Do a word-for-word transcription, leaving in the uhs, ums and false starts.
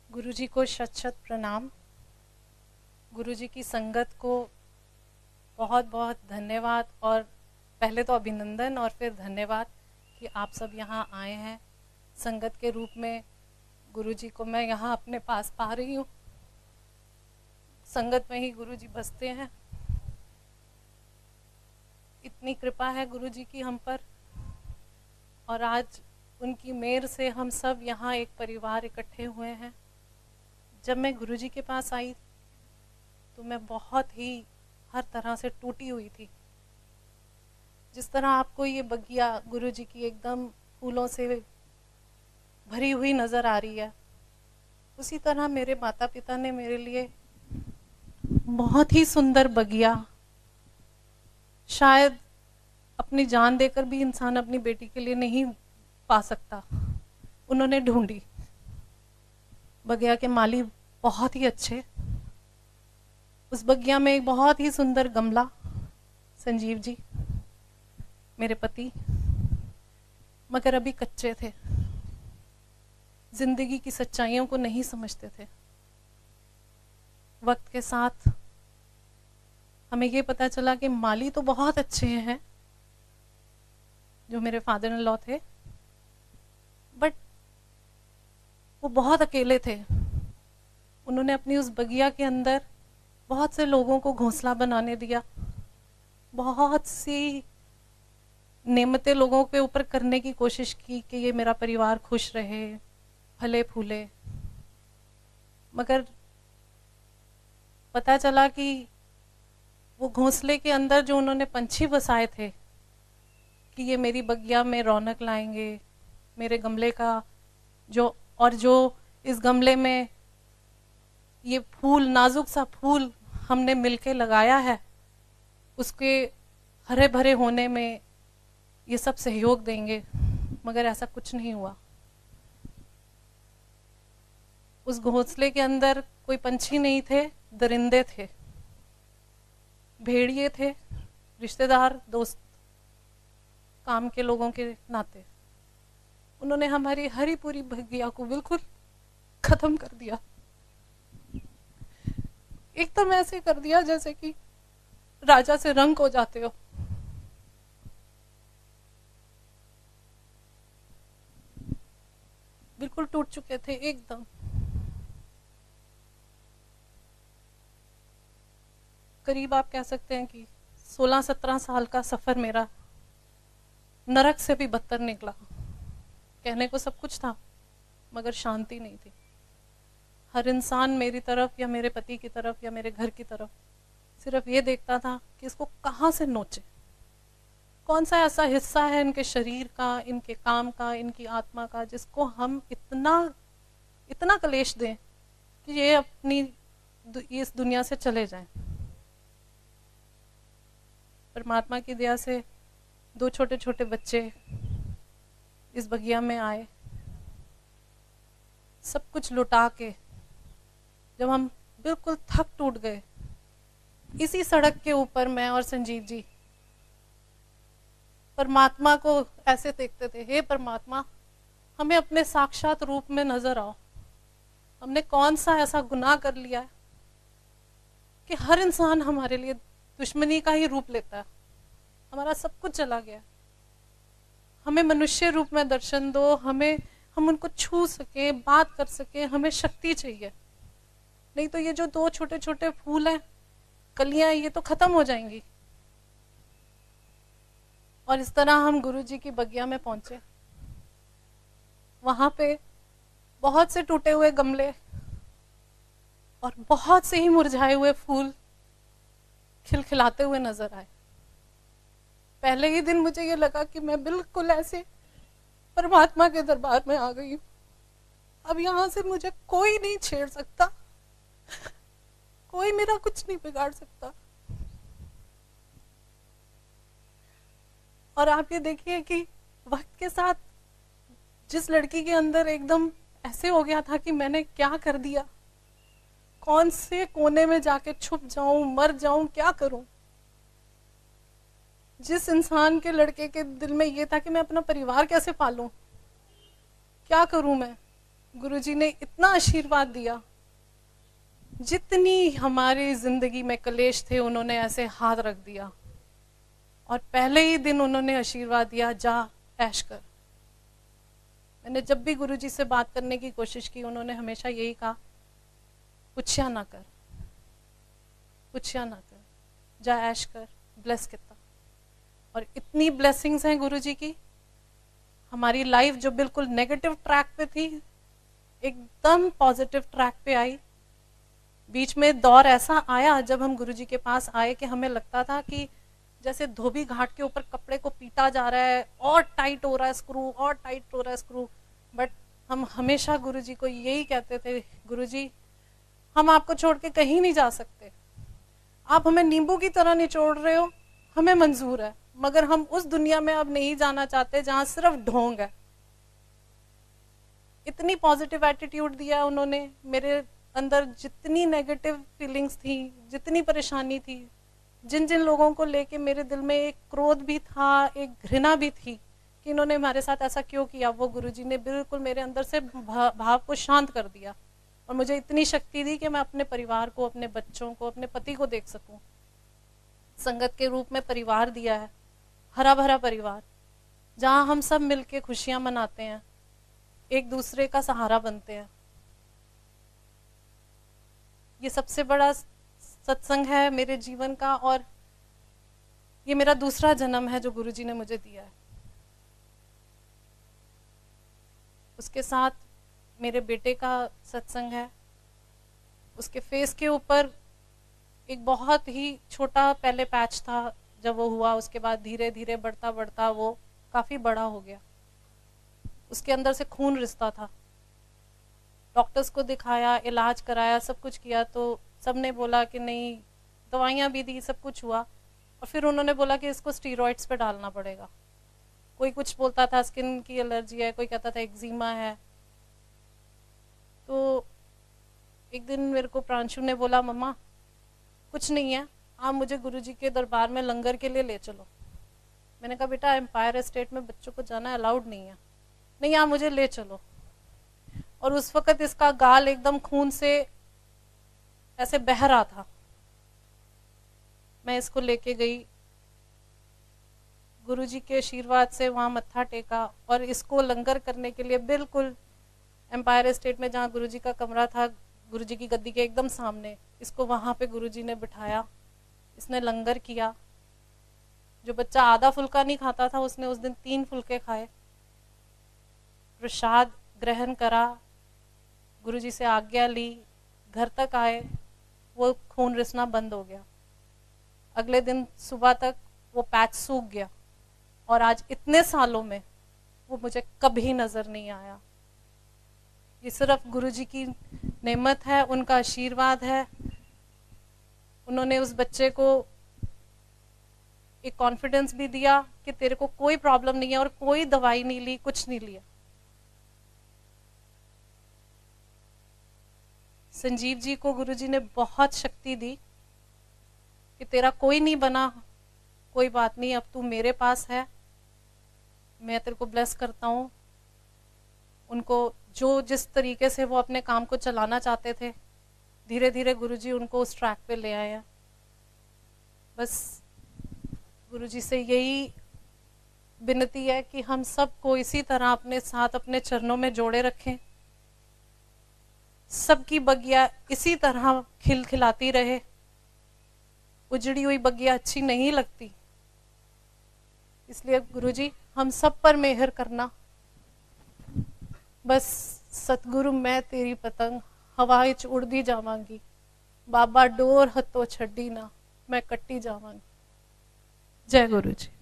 गुरुजी को शत शत प्रणाम। गुरुजी की संगत को बहुत बहुत धन्यवाद, और पहले तो अभिनंदन और फिर धन्यवाद कि आप सब यहाँ आए हैं संगत के रूप में। गुरुजी को मैं यहाँ अपने पास पा रही हूँ। संगत में ही गुरुजी बसते हैं। इतनी कृपा है गुरुजी की हम पर, और आज उनकी मेहर से हम सब यहाँ एक परिवार इकट्ठे हुए हैं। जब मैं गुरुजी के पास आई तो मैं बहुत ही हर तरह से टूटी हुई थी। जिस तरह आपको ये बगिया गुरुजी की एकदम फूलों से भरी हुई नज़र आ रही है, उसी तरह मेरे माता पिता ने मेरे लिए बहुत ही सुंदर बगिया, शायद अपनी जान देकर भी इंसान अपनी बेटी के लिए नहीं पा सकता, उन्होंने ढूंढी। बगिया के माली बहुत ही अच्छे। उस बगिया में एक बहुत ही सुंदर गमला, संजीव जी मेरे पति, मगर अभी कच्चे थे, जिंदगी की सच्चाइयों को नहीं समझते थे। वक्त के साथ हमें ये पता चला कि माली तो बहुत अच्छे हैं जो मेरे फादर इन लॉ थे, बट वो बहुत अकेले थे। उन्होंने अपनी उस बगिया के अंदर बहुत से लोगों को घोंसला बनाने दिया, बहुत सी नेमतें लोगों के ऊपर करने की कोशिश की कि ये मेरा परिवार खुश रहे, फले फूले। मगर पता चला कि वो घोंसले के अंदर जो उन्होंने पंछी बसाए थे कि ये मेरी बगिया में रौनक लाएंगे, मेरे गमले का जो, और जो इस गमले में ये फूल, नाजुक सा फूल हमने मिलके लगाया है, उसके हरे भरे होने में ये सब सहयोग देंगे। मगर ऐसा कुछ नहीं हुआ। उस घोंसले के अंदर कोई पंछी नहीं थे, दरिंदे थे, भेड़िए थे, रिश्तेदार, दोस्त, काम के लोगों के नाते। उन्होंने हमारी हरी पूरी बगिया को बिल्कुल खत्म कर दिया। एकदम ऐसे कर दिया जैसे कि राजा से रंग हो जाते हो। बिल्कुल टूट चुके थे एकदम। करीब आप कह सकते हैं कि सोलह सत्रह साल का सफर मेरा नरक से भी बदतर निकला। कहने को सब कुछ था मगर शांति नहीं थी। हर इंसान मेरी तरफ या मेरे पति की तरफ या मेरे घर की तरफ सिर्फ ये देखता था कि इसको कहाँ से नोचे, कौन सा ऐसा हिस्सा है इनके शरीर का, इनके काम का, इनकी आत्मा का, जिसको हम इतना इतना कलेश दें कि ये अपनी इस दुनिया से चले जाएं। परमात्मा की दया से दो छोटे छोटे बच्चे इस बगिया में आए। सब कुछ लुटा के जब हम बिल्कुल थक टूट गए, इसी सड़क के ऊपर मैं और संजीव जी परमात्मा को ऐसे देखते थे, हे परमात्मा, हमें अपने साक्षात रूप में नजर आओ। हमने कौन सा ऐसा गुनाह कर लिया है कि हर इंसान हमारे लिए दुश्मनी का ही रूप लेता है। हमारा सब कुछ चला गया। हमें मनुष्य रूप में दर्शन दो, हमें हम उनको छू सके, बात कर सके, हमें शक्ति चाहिए। नहीं तो ये जो दो छोटे छोटे फूल हैं, कलियां, ये तो खत्म हो जाएंगी। और इस तरह हम गुरुजी की बगिया में पहुंचे। वहां पे बहुत से टूटे हुए गमले और बहुत से ही मुरझाए हुए फूल खिलखिलाते हुए नजर आए। पहले ही दिन मुझे ये लगा कि मैं बिल्कुल ऐसे परमात्मा के दरबार में आ गई हूं। अब यहां से मुझे कोई नहीं छेड़ सकता, कोई मेरा कुछ नहीं बिगाड़ सकता। और आप ये देखिए कि वक्त के साथ जिस लड़की के अंदर एकदम ऐसे हो गया था कि मैंने क्या कर दिया, कौन से कोने में जाके छुप जाऊं, मर जाऊं, क्या करूं। जिस इंसान के, लड़के के दिल में ये था कि मैं अपना परिवार कैसे पालूं, क्या करूं मैं, गुरुजी ने इतना आशीर्वाद दिया, जितनी हमारी जिंदगी में कलेश थे उन्होंने ऐसे हाथ रख दिया और पहले ही दिन उन्होंने आशीर्वाद दिया, जा ऐश कर। मैंने जब भी गुरुजी से बात करने की कोशिश की उन्होंने हमेशा यही कहा, पुछया ना कर, पुछया ना कर, जा ऐश कर, ब्लेस कितना। और इतनी ब्लेसिंग्स हैं गुरुजी की, हमारी लाइफ जो बिल्कुल नेगेटिव ट्रैक पे थी एकदम पॉजिटिव ट्रैक पे आई। बीच में दौर ऐसा आया जब हम गुरुजी के पास आए कि हमें लगता था कि जैसे धोबी घाट के ऊपर कपड़े को पीटा जा रहा है, और टाइट हो रहा है स्क्रू, और टाइट हो रहा है स्क्रू। बट हम हमेशा गुरुजी को यही कहते थे, गुरुजी हम आपको छोड़ के कहीं नहीं जा सकते, आप हमें नींबू की तरह निचोड़ रहे हो, हमें मंजूर है, मगर हम उस दुनिया में अब नहीं जाना चाहते जहां सिर्फ ढोंग है। इतनी पॉजिटिव एटीट्यूड दिया उन्होंने। मेरे अंदर जितनी नेगेटिव फीलिंग्स थी, जितनी परेशानी थी, जिन जिन लोगों को लेके मेरे दिल में एक क्रोध भी था, एक घृणा भी थी कि इन्होंने हमारे साथ ऐसा क्यों किया, वो गुरुजी ने बिल्कुल मेरे अंदर से भाव को शांत कर दिया और मुझे इतनी शक्ति दी कि मैं अपने परिवार को, अपने बच्चों को, अपने पति को देख सकूं। संगत के रूप में परिवार दिया है, हरा भरा परिवार, जहां हम सब मिलके खुशियां मनाते हैं, एक दूसरे का सहारा बनते हैं। ये सबसे बड़ा सत्संग है मेरे जीवन का और ये मेरा दूसरा जन्म है जो गुरुजी ने मुझे दिया है। उसके साथ मेरे बेटे का सत्संग है। उसके फेस के ऊपर एक बहुत ही छोटा पहले पैच था जब वो हुआ, उसके बाद धीरे धीरे बढ़ता बढ़ता वो काफी बड़ा हो गया। उसके अंदर से खून रिसता था। डॉक्टर्स को दिखाया, इलाज कराया, सब कुछ किया तो सबने बोला कि नहीं, दवाइयाँ भी दी, सब कुछ हुआ और फिर उन्होंने बोला कि इसको स्टीरॉइड्स पे डालना पड़ेगा। कोई कुछ बोलता था स्किन की एलर्जी है, कोई कहता था एक्जिमा है। तो एक दिन मेरे को प्रांशु ने बोला, मम्मा कुछ नहीं है, आप मुझे गुरुजी के दरबार में लंगर के लिए ले चलो। मैंने कहा बेटा एम्पायर एस्टेट में बच्चों को जाना अलाउड नहीं है। नहीं, आप मुझे ले चलो। और उस वक्त इसका गाल एकदम खून से ऐसे बह रहा था। मैं इसको लेके गई, गुरुजी के आशीर्वाद से वहां मत्था टेका और इसको लंगर करने के लिए बिल्कुल एम्पायर एस्टेट में जहाँ गुरुजी का कमरा था, गुरुजी की गद्दी के एकदम सामने, इसको वहां पे गुरुजी ने बिठाया। इसने लंगर किया। जो बच्चा आधा फुल्का नहीं खाता था उसने उस दिन तीन फुल्के खाए, प्रसाद ग्रहण करा, गुरुजी से आज्ञा ली, घर तक आए, वो खून रिसना बंद हो गया। अगले दिन सुबह तक वो पैच सूख गया और आज इतने सालों में वो मुझे कभी नजर नहीं आया। ये सिर्फ गुरुजी की नेमत है, उनका आशीर्वाद है। उन्होंने उस बच्चे को एक कॉन्फिडेंस भी दिया कि तेरे को कोई प्रॉब्लम नहीं है और कोई दवाई नहीं ली, कुछ नहीं लिया। संजीव जी को गुरुजी ने बहुत शक्ति दी कि तेरा कोई नहीं बना, कोई बात नहीं, अब तू मेरे पास है, मैं तेरे को ब्लेस करता हूँ। उनको जो जिस तरीके से वो अपने काम को चलाना चाहते थे, धीरे धीरे गुरुजी उनको उस ट्रैक पे ले आए हैं। बस गुरुजी से यही विनती है कि हम सबको इसी तरह अपने साथ अपने चरणों में जोड़े रखें। सबकी बगिया इसी तरह खिलखिलाती रहे। उजड़ी हुई बगिया अच्छी नहीं लगती, इसलिए गुरुजी हम सब पर मेहर करना। बस सतगुरु मैं तेरी पतंग हवा विच उड़दी जावांगी, बाबा डोर हथों छड्डी ना मैं कट्टी जावांगी। जय गुरु जी।